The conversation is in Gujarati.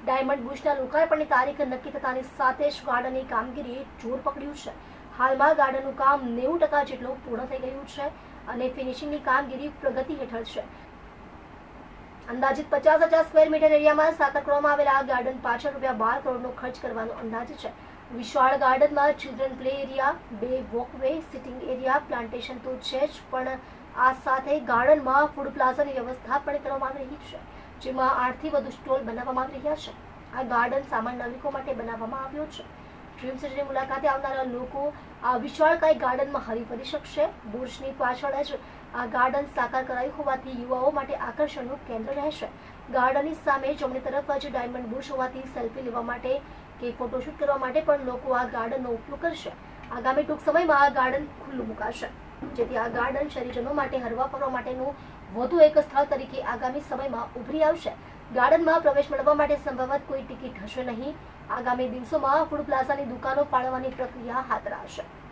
ડાયમંડ બુશના લોકાર્પણની તારીખ નક્કી થતાની સાથે જ ગાર્ડનની કામગીરીએ જોર પકડ્યું છે. હાલમાં ગાર્ડનનું કામ 90% જેટલું પૂર્ણ થઈ ગયું છે અને ફિનિશિંગની કામગીરી પ્રગતિ હેઠળ છે. અંદાજિત 50,000 સ્ક્વેર મીટર એરિયામાં સાકાર કરવામાં આવેલા આ ગાર્ડન પાછળ ₹12 કરોડનો ખર્ચ કરવાનો અંદાજ છે. વિશાળ ગાર્ડનમાં children play area, 2 walkway, sitting area, plantation તો છે જ, પણ આ સાથે ગાર્ડનમાં ફૂડ પ્લાઝાની વ્યવસ્થા પણ કરવામાં આવી રહી છે, જેમાં 8 થી વધુ સ્ટોલ બનાવવામાં આવી રહ્યા છે. આ ગાર્ડન સામાન્ય નાગરિકો માટે બનાવવામાં આવ્યો છે. ડ્રીમ સિટીની મુલાકાતે આવનારા લોકો આ વિશાળકાય ગાર્ડનમાં હરીફરી શકશે. બુર્જની પાછળ જ આ ગાર્ડન સાકાર કરાયું હોવાથી યુવાઓ માટે આકર્ષણનું કેન્દ્ર રહેશે. ગાર્ડનની સામે જમણી તરફ જ ડાયમંડ બુશ હોવાથી સેલ્ફી લેવા માટે કે ફોટોશૂટ કરવા માટે પણ લોકો આ ગાર્ડનનો ઉપયોગ કરશે. આગામી ટૂંક સમયમાં આ ગાર્ડન ખુલ્લું મુકાશે, જેથી આ ગાર્ડન શહેરીજનો માટે હરવા ફરવા માટેનું વધુ એક સ્થળ તરીકે આગામી સમયમાં ઉભરી આવશે. ગાર્ડનમાં પ્રવેશ મેળવવા માટે સંભવત કોઈ ટિકિટ હશે નહીં. આગામી દિવસોમાં ફૂડ પ્લાઝાની દુકાનો ફાળવવાની પ્રક્રિયા હાથ ધરાશે.